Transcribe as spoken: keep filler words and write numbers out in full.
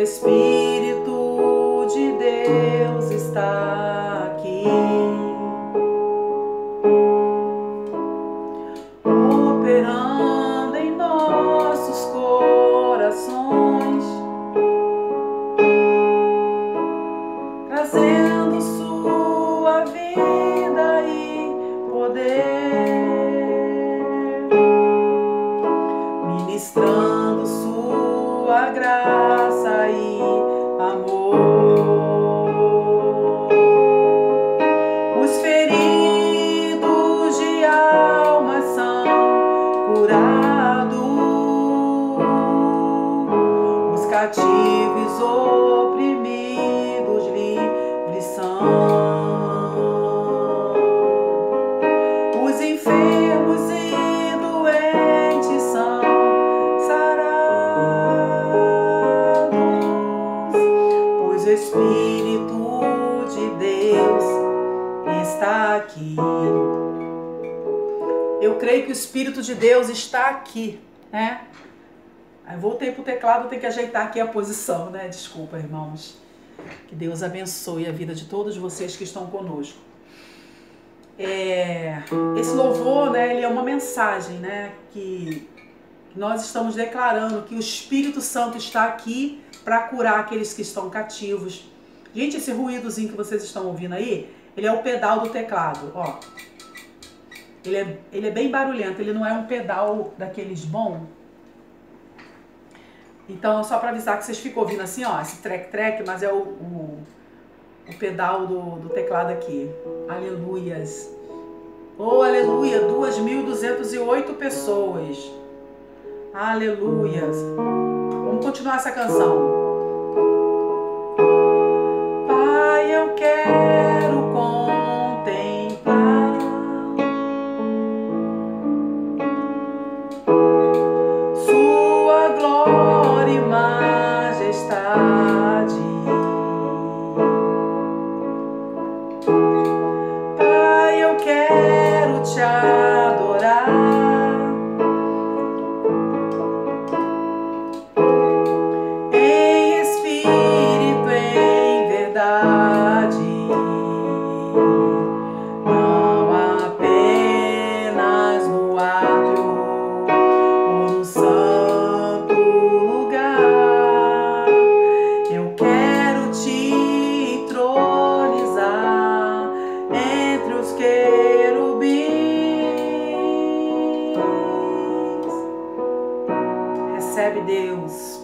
Espírito de Deus está aqui, operando em nossos corações, trazendo sua vida e poder, ministrando sua graça e amor. Os feridos de alma são curados, os cativos oprimidos livres são, os enfermos e doentes são sarados, pois o Espírito de Deus está aqui. Eu creio que o Espírito de Deus está aqui, né? Aí voltei pro teclado, tem que ajeitar aqui a posição, né? Desculpa, irmãos. Que Deus abençoe a vida de todos vocês que estão conosco. É, esse louvor, né, ele é uma mensagem, né, que nós estamos declarando que o Espírito Santo está aqui para curar aqueles que estão cativos. Gente, esse ruídozinho que vocês estão ouvindo aí, ele é o pedal do teclado, ó. Ele é, ele é bem barulhento, ele não é um pedal daqueles bom. Então, só para avisar que vocês ficam ouvindo assim, ó, esse trec-trec, mas é o, o, o pedal do, do teclado aqui. Aleluias. Oh, aleluia, duas mil duzentas e oito pessoas. Aleluias. Vamos continuar essa canção. Pai, eu quero contemplar Sua glória e majestade. Pai, eu quero te adorar, em espírito, em verdade, não apenas no átrio ou no santo lugar. Eu quero te entronizar entre os querubins. Recebe, Deus.